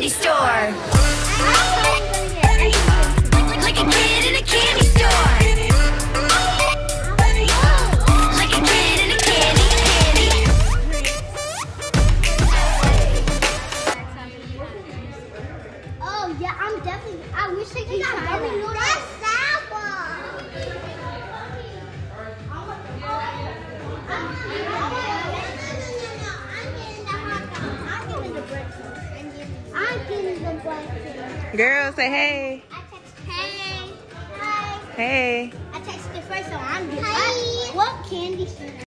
candy store. Like a kid in a candy store. Like a kid in a candy. Oh yeah, I'm definitely. I wish I could try that. That's sour. I'm getting the breakfast. Girl, say hey. I text hey. Hi. Hey. I texted first, so I'm getting. What candy should I